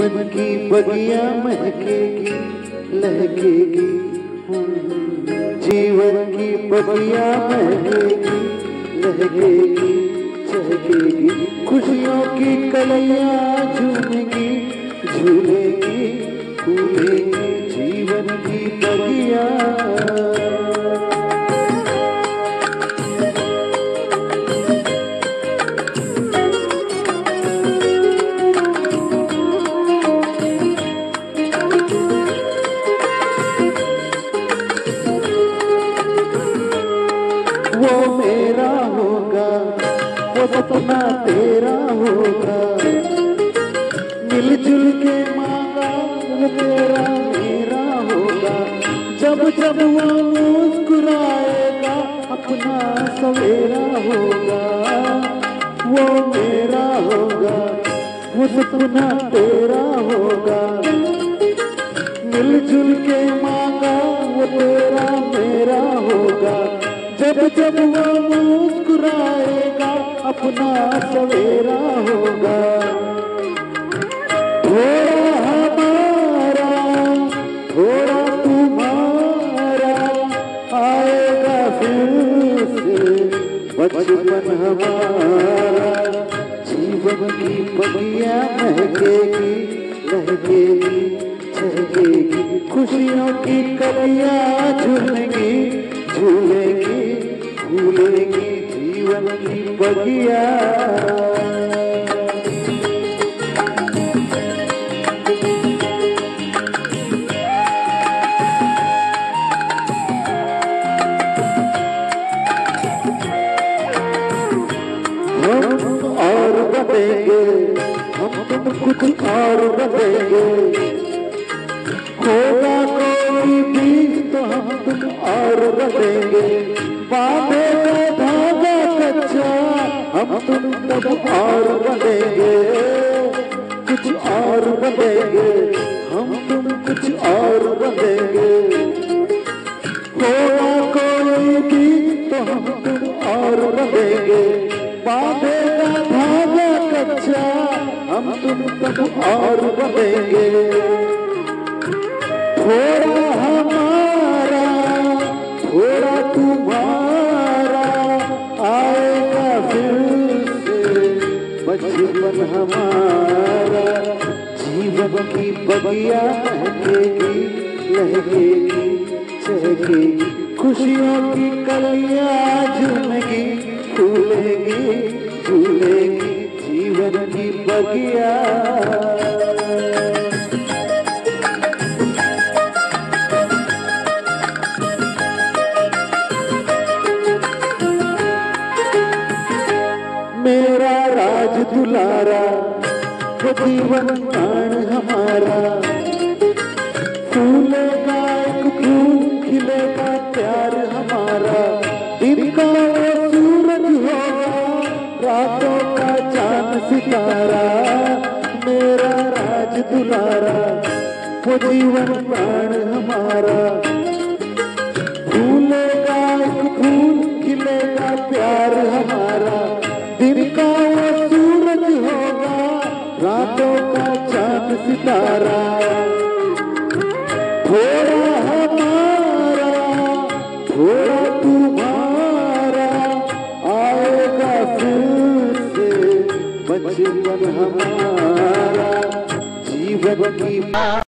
जीवन की बगिया महकेगी लहकेगी, जीवन की बगिया महकेगी लहकेगी चहकेगी, खुशियों की कलियां झूमेगी झूलेगी फूलेगी जीवन की बगिया। वो मेरा होगा वो सपना तेरा होगा, मिलजुल के मांगा वो तेरा मेरा होगा, जब जब वो मुस्कुराएगा अपना सवेरा होगा। वो मेरा होगा वो सपना तेरा होगा, मिलजुल के मांगा वो तेरा मेरा होगा, जब जब वो मुस्कुराएगा अपना सवेरा होगा। थोड़ा हमारा थोड़ा तुम्हारा आएगा फिर से बचपन हमारा, जीवन की बगिया महकेगी लहकेगी चहकेगी, खुशियों की कलियां झूलेंगी झूलेगी भूलेगी जीवन की बगिया। हम और बनेंगे हम तुम कुछ और बनेंगे, होगा कोई भी तो हम तुम और बनेंगे, बांधे धागा कच्चा हम तुम तब और बनेंगे, कुछ और बनेंगे हम तुम कुछ और बनेंगे, होगा कोई भी तो हम तुम और बनेंगे, बांधे धागा कच्चा हम तुम तब और बनेंगे। थोड़ा हमारा थोड़ा तुम्हारा आएगा फिर से बचपन हमारा, जीवन की बगिया महकेगी लहकेगी चहकेगी, खुशियों की कलियां झूमेगी फूलेगी झूलेगी जीवन की बगिया। मेरा राज दुलारा वो जीवन प्राण हमारा, फूलेगा एक फूल खिलेगा प्यार हमारा, दिन का वो सूरज होगा रातों का चांद सितारा। मेरा राज दुलारा वो जीवन प्राण हमारा, फूलेगा एक फूल खिलेगा प्यार हमारा, दिन का वो सूरज होगा रातों का चांद सितारा। थोड़ा हमारा थोड़ा तुम्हारा आएगा फिर से बचपन हमारा, जीवन की